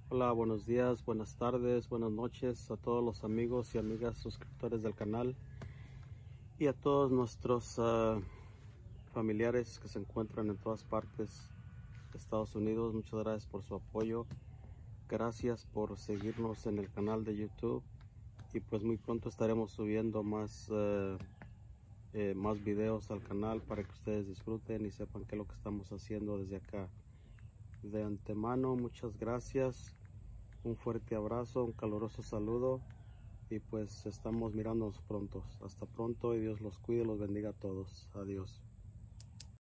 Hola, buenos días, buenas tardes, buenas noches a todos los amigos y amigas suscriptores del canal y a todos nuestros familiares que se encuentran en todas partes de Estados Unidos. Muchas gracias por su apoyo. Gracias por seguirnos en el canal de YouTube y pues muy pronto estaremos subiendo más videos al canal para que ustedes disfruten y sepan qué es lo que estamos haciendo desde acá. De antemano, muchas gracias, un fuerte abrazo, un caluroso saludo y pues estamos mirándonos pronto. Hasta pronto y Dios los cuide y los bendiga a todos. Adiós.